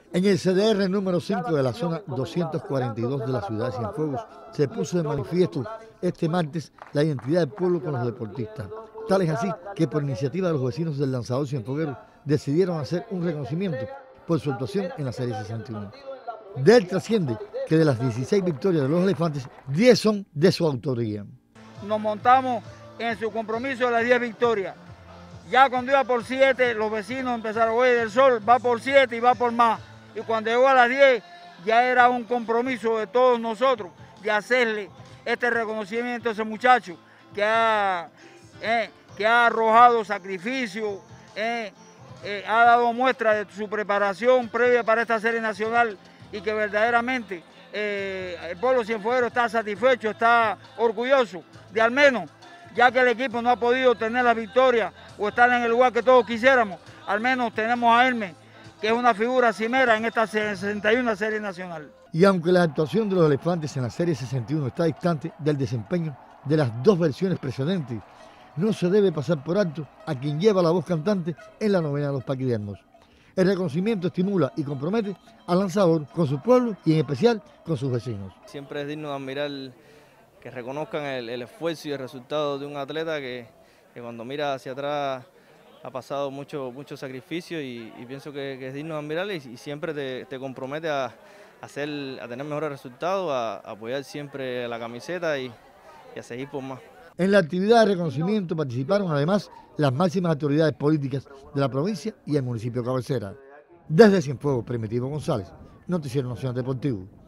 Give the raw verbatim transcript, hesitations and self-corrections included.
En el C D R número cinco de la zona doscientos cuarenta y dos de la ciudad de Cienfuegos se puso de manifiesto este martes la identidad del pueblo con los deportistas. Tal es así que por iniciativa de los vecinos del Lanzador Cienfueguero decidieron hacer un reconocimiento por su actuación en la Serie sesenta y uno. De él trasciende que de las dieciséis victorias de los elefantes, diez son de su autoría. Nos montamos en su compromiso de las diez victorias. Ya cuando iba por siete, los vecinos empezaron, oye, del Sol va por siete y va por más. Y cuando llegó a las diez, ya era un compromiso de todos nosotros de hacerle este reconocimiento a ese muchacho que ha, eh, que ha arrojado sacrificio, eh, eh, ha dado muestra de su preparación previa para esta serie nacional y que verdaderamente eh, el pueblo cienfueguero está satisfecho, está orgulloso de al menos, ya que el equipo no ha podido tener la victoria o estar en el lugar que todos quisiéramos, al menos tenemos a Hermes, que es una figura cimera en esta sesenta y una serie nacional. Y aunque la actuación de los elefantes en la serie sesenta y uno está distante del desempeño de las dos versiones precedentes, no se debe pasar por alto a quien lleva la voz cantante en la novena de los paquidermos. El reconocimiento estimula y compromete al lanzador con su pueblo y en especial con sus vecinos. Siempre es digno de admirar que reconozcan el, el esfuerzo y el resultado de un atleta que, que cuando mira hacia atrás ha pasado mucho, mucho sacrificio y, y pienso que, que es digno de admirar y, y siempre te, te compromete a, a, hacer, a tener mejores resultados, a, a apoyar siempre la camiseta y, y a seguir por más. En la actividad de reconocimiento participaron además las máximas autoridades políticas de la provincia y el municipio cabecera. Desde Cienfuegos, Primitivo González, Noticiero Nacional Deportivo.